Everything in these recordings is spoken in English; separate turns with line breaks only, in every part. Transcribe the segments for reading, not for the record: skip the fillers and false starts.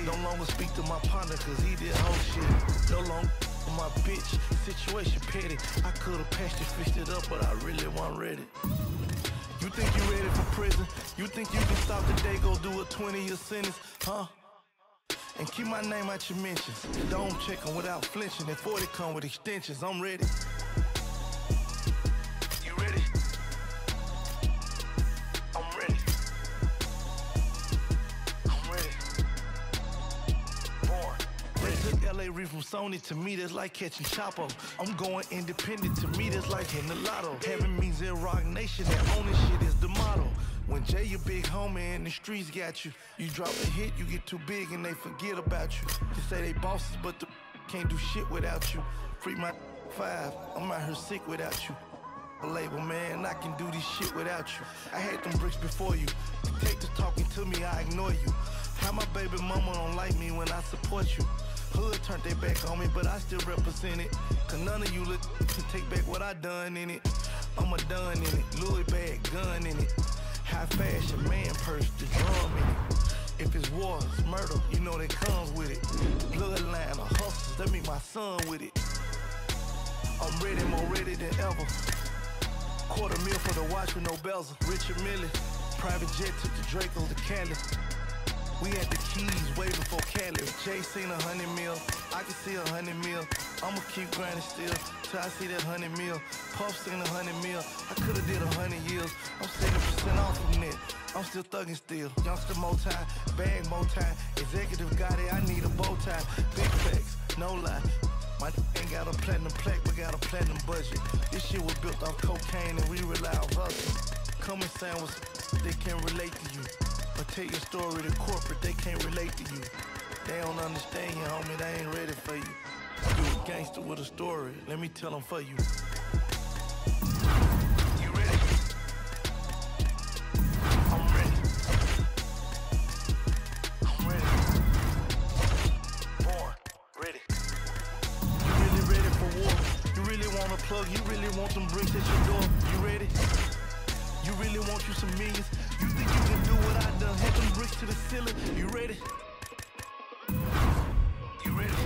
No longer speak to my partner cause he did whole shit. No longer my bitch, situation petty. I could've patched it, fixed it up, but I really wasn't ready. You think you ready for prison? You think you can stop the day, go do a 20-year sentence, huh? And keep my name out your mentions. Don't check them without flinching. And 40 come with extensions, I'm ready. You ready? I'm ready. I'm ready. Born. They took LA Reef from Sony, to me that's like catching Chapo. I'm going independent, to me that's like hitting the lotto. Heaven means in Rock Nation, that owning shit is the motto. When Jay, your big homie, and the streets got you, you drop a hit, you get too big and they forget about you. They say they bosses, but the can't do shit without you. Free my 5, I'm out here sick without you. A label, man, I can do this shit without you. I had them bricks before you. Take the talking to me, I ignore you. How my baby mama don't like me when I support you. Hood turned their back on me, but I still represent it. Cause none of you look can take back what I done in it. I'm a done in it, Louis bag, gun in it. High fashion, man purse, the drum in it. If it's war, it's murder, you know that comes with it. Bloodline or hustlers, that make my son with it. I'm ready, more ready than ever. $250,000 for the watch with no bezel. Richard Mille, private jet took the Draco to Cali. We had the keys way before Cali. Jay seen 100 mil, I can see 100 mil. I'ma keep grinding still till I see that 100 mil. Puff seen 100 mil, I could've did 100 years. I'm 70% off from that, I'm still thugging still. Youngster more time, bag more time. Executive got it, I need a bow tie. Big facts, no lie. My ain't got a platinum plaque, but got a platinum budget. This shit was built off cocaine and we rely on hustle. Come and sandwich, they can't relate to you. But take your story to corporate, they can't relate to you. They don't understand you, homie, they ain't ready for you. You a gangster with a story, let me tell them for you. You ready? I'm ready. I'm ready. Born, ready. You really ready for war? You really want a plug? You really want them bricks at your door? You ready? You really want you some millions? You think you can do what I done? Hit them bricks to the ceiling. You ready? You ready?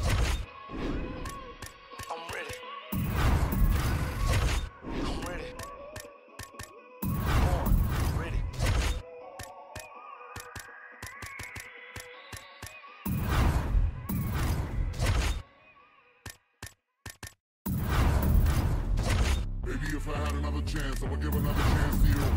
I'm ready. I'm ready. Born, ready.
Maybe if I had another chance, I would give another chance to you.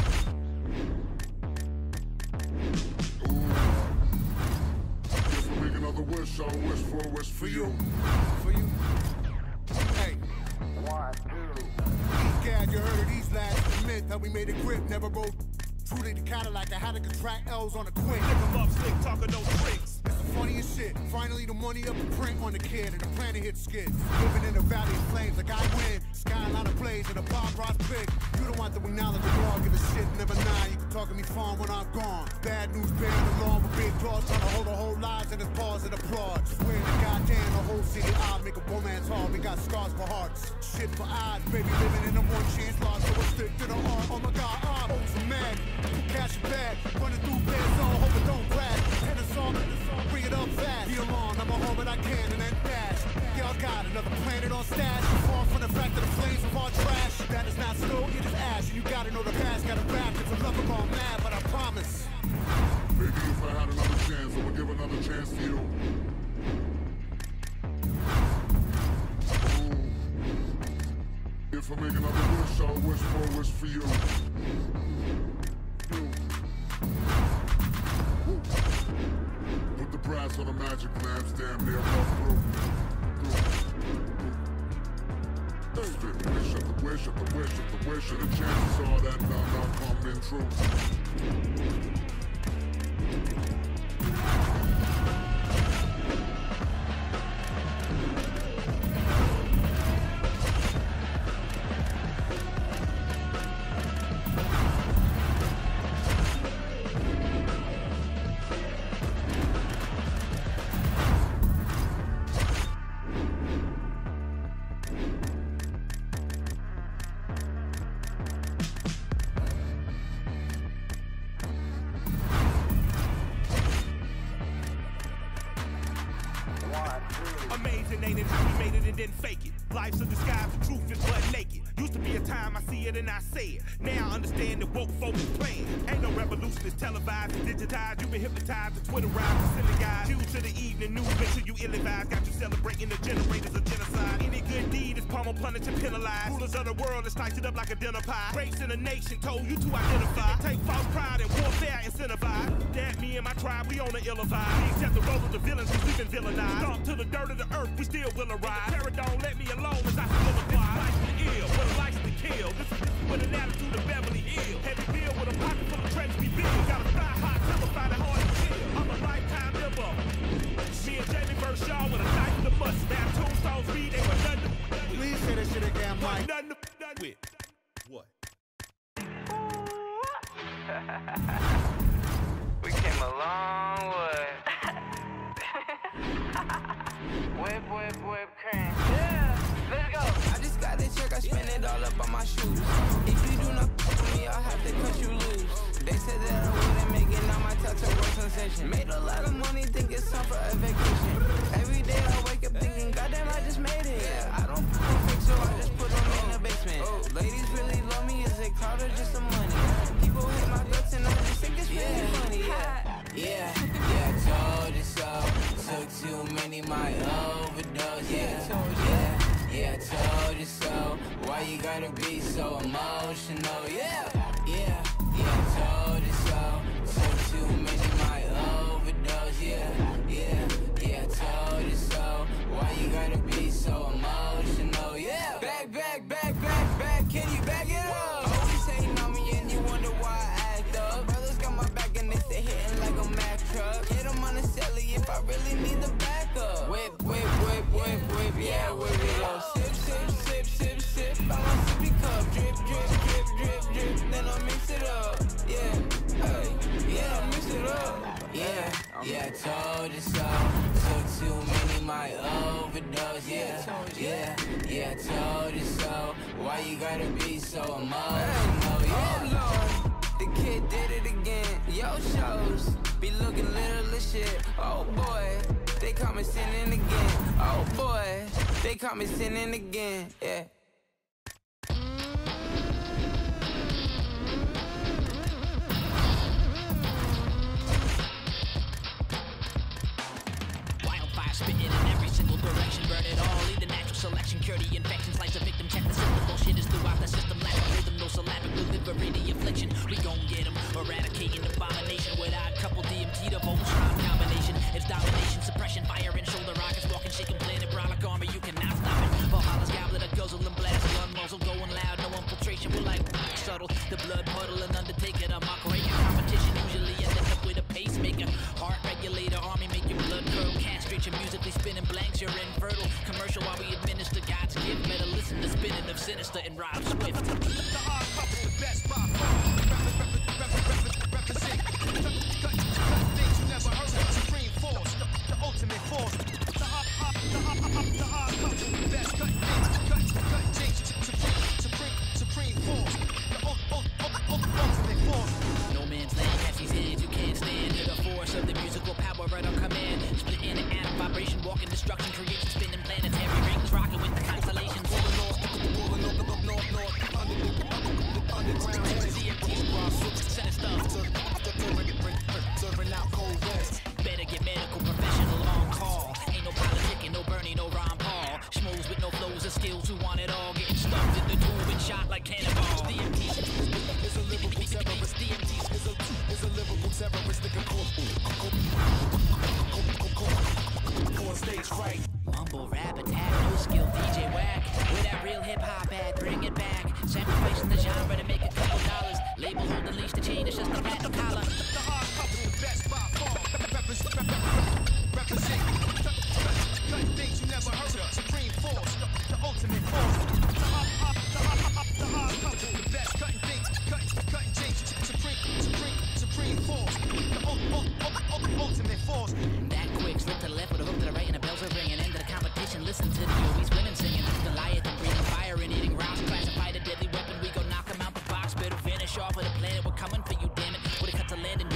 Wish, I wish for a wish for you.
For you? Hey.
1, 2.
Gad, you heard of these last admit that we made a grip, never rode truly the Cadillac. I had to contract L's on a quick.
Nigga love slick, talking no tricks.
It's the funniest shit. Finally the money up the print on the kid and the planet hit skids. Living in the valley of flames like I win. Skyline of blaze and a Bob Ross pick. You don't want to acknowledge the law, give a shit, never nine. You can talk to me fun when I'm gone. Bad news bearing along with big draws, trying to hold the whole lives in his paws and applaud. Swear to goddamn the whole city I make a romance hard. We got scars for hearts, shit for eyes. Baby living in a one chance loss, so I stick to the heart. Oh my god, I'm so mad. Cash it back, running through bad zone, hope it don't crash. And the song, bring it up fast. Be alone, I'm a home but I can and then dash. Yeah, I got another planet on stash. Far from the fact that the flames of our trash. That is not snow, it is ash. And you gotta know the past, gotta rap. It's a love gone mad, but I promise.
Maybe if I had another chance, I would give another chance to you. Ooh. If I make another wish, I'll wish for a wish for you. Put the brass on the magic lamps, damn near come through. Wish after wish after wish after wish, and the chances are that none are coming true.
Amazing, ain't it? How we made it and didn't fake it. Life's a disguise, the truth is butt naked. Used to be a time I see it and I say it. Now I understand that woke folks is playing. Ain't no revolution, it's televised and digitized. You've been hypnotized to Twitterize and silly guys. Due to the evening news, make sure you ill-advised. Got you celebrating the generators of genocide. Any good deed is palm punished and penalized. Rulers of the world that slice it up like a dinner pie. Race in a nation told you to identify. Take false pride and warfare incentivized. That me and my tribe, we on the ill vibe. We accept the role of the villains cause we've been villainized. Stomp to the dirt of the earth, we still will arrive. Terror don't let me alone as I solidify. Life's the ill, what a life's to kill. This is with an attitude of Beverly Hills. Heavy bill with a pocket full of trades we build. Gotta fly hot, terrified and hard to kill. I'm a lifetime liver. Me and Jamie verse y'all with a knife in the must. Now tombstones read, they were nothing.
Please say that shit again, Mike.
Nothing with. What?
We came a long way. Whip, cream. Yeah, let's go. I just got the check, I spent it all up on my shoes. If you do not f with me, I'll have to cut you loose. They said that I wouldn't make it, now my tattoo was sensation. Made a lot of money, think it's time for a vacation. Every day I wake up thinking, goddamn, I just made it. Yeah, I don't fix so I just put them in the basement. Ladies really love me, is it clout or just some money? People hate my guts and I just think it's really funny. Yeah, I told you so. Took too many, my overdose. Yeah, I told you so. Why you gotta be so emotional? Yeah, I told you so. Took too many, my overdose. Yeah, I told you so. Why you gotta be so emotional? Yeah, back, can you back it up? Always hating on me and you wonder why I act up. Brothers got my back and they stay hitting like a Mack truck. Hit them on the celly if I really need the backup. Whip, yeah, whip it up. Sip, I want sippy cup. Drip, then I mix it up. Yeah, I mix it up. Yeah, I told you so. Took too many, my overdose. Yeah, I told you so. Why you gotta be so emotional? Yeah, Lord, the kid did it again. Yo shows be looking little as shit. Oh boy, they call me sinning again. Oh boy, they call me sinning again. Yeah.
Spitting in every single direction, burn it all. Lead the natural selection, cure the infection, slice the victim, check the system. Bullshit is throughout the system, lack of rhythm, no syllabic delivery, the affliction. We gon' get them, eradicating abomination without couple DMT to Voltron combination. It's domination, suppression, fire and shoulder rockets, walking, shaking, planet, brolic army, you cannot stop it. Valhalla's goblet, a guzzle and blast, gun muzzle, going loud, no infiltration, we're like subtle. The blood puddle and undertaker, a mock raking competition, usually ending up with a pacemaker. Heart regulator, army, make your blood curl, castrate your musically spinning blanks, you're infertile. Commercial while we administer God's gift. Better listen to spinning of Sinister and Rob Swift.
The hard cup is the best by far. Represent. Cut things you never heard of. Supreme force, the ultimate force. The hard cup is the best. Cut things. Supreme force. The ultimate force.
No man's land has these hands you can't stand. Hear the force of the musical power right on command. Splitting the atom vibration, walking destruction, creation, spinning planetary rings, rocking with the constellations. North, underground, CFT's cross, sinister. Serving out cold west. Better get medical professional on call. Ain't no politicking, no Bernie, no Ron Paul. Schmoes with no flows or skills who want it all. Getting stuffed in the tube and shot like cannonballs. DMT is a lyrical terrorist. DMT is a lyrical terroristic core stage right. Mumble rap attack, no skill DJ whack. With that real hip hop ad, bring it back. Sacrificing the genre to make a couple dollars. Label holding leash to chain, it's just a platinum collar.
The hard cup is the best by far. Represent. Cut things you never heard of. Supreme force, the ultimate force. The hard cup is the best. Cutting things. Supreme force, the ultimate force.
That quick, slip to the left with a hook to the right, and the bells are ringing. End of the competition, listen to the always women singing. Goliath and breathing fire and eating rocks. Classified a deadly weapon, we go knock 'em out the box. Better finish off with a planet, we're coming for you, damn it. Would've cut to land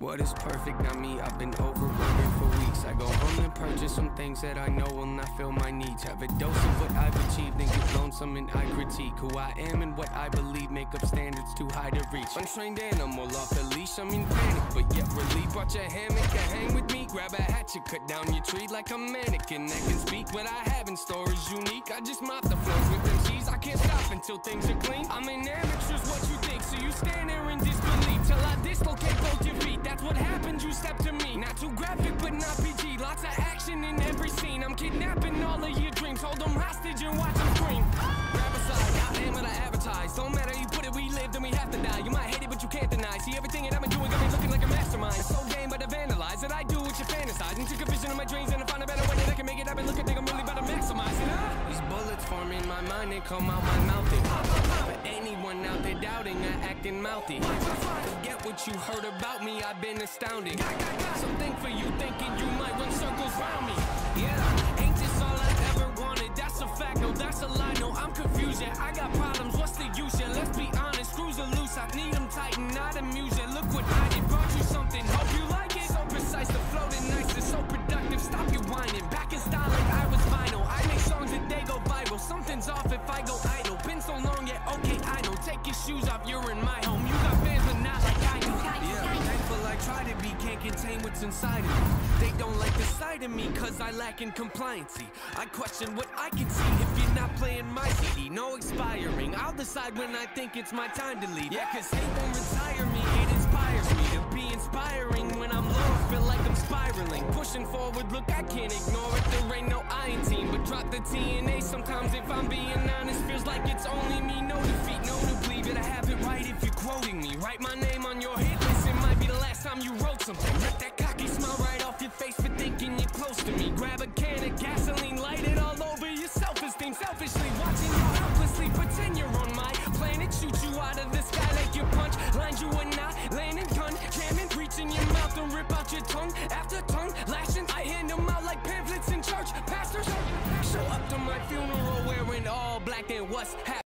what is perfect, not me. I've been overworking for weeks. I go home and purchase some things that I know will not fill my needs. Have a dose of what I've achieved, then get lonesome and I critique who I am and what I believe. Make up standards too high to reach. Untrained animal off the leash, I'm in panic, but yet relief. Brought your hammock to hang with me. Grab a hatchet, cut down your tree like a mannequin that can speak. What I have in store is unique. I just mop the floors with MCs. I can't stop until things are clean. I'm an amateur's what you think, so you stand there in disbelief till I dislocate both your feet. That's what happens, you step to me. Not too graphic, but not PG. Lots of action in every scene. I'm kidnapping all of your dreams. Hold them hostage and watch them scream. Grab a side, I am what I advertise. Don't matter, you put it, we live, then we have to die. You might hate it, but you can't deny. See, everything that I've been doing got me looking like a mastermind. It's so game, but I vandalize that I do what you fantasize. And took a vision of my dreams and I find a better way that I can make it happen. Look, I think I'm really about to maximize it. These bullets form in my mind, they come out my mouth. They pop, pop, pop. For anyone out there doubting, I acting mouthy. Forget what you heard about me, I've been astounding. So think for you thinking you might run circles round me. Yeah, ain't this all I ever wanted? That's a fact, no, that's a lie. No, I'm confused, yeah, I got problems, what's the use? Yeah, let's be honest, screws are loose, I need them tighten, not amuse. Yeah, look what I did, brought you something, hope you like it. So precise, the flow is nice, it's so productive. Stop you whining, back in style like I was vinyl. I make songs that they go viral, something's off if I go idle. Been so long, yeah, okay, I know. Take your shoes off, you're in my home. You got fans, but not like I do. Yeah, thankful I try to be, can't contain what's inside of me. They don't like the sight of me, cause I lack in compliancy. I question what I can see if you're not playing my CD. No expiring, I'll decide when I think it's my time to leave. Yeah, cause hate won't retire me, it inspires me to be inspiring. When I'm low, I feel like I'm spiraling. Pushing forward, look, I can't ignore it. There ain't no I in team, but drop the TNA. Sometimes if I'm being honest, feels like it's only me. No defeat, no to believe it. I have it right if you're quoting me. Write my name on your hit list, it might be the last time you wrote something. Rip that cocky smile right off your face for thinking you're close to me. Grab a can of gasoline, light it all over your self-esteem. Selfishly watching you helplessly pretend you're on my planet. Shoot you out of the sky like your punch lines. You are not landing gun jamming, reaching your mouth and rip out your tongue after tongue lashing. I hand them out like pamphlets in church. Pastors show up to my funeral wearing all black, and what's happening?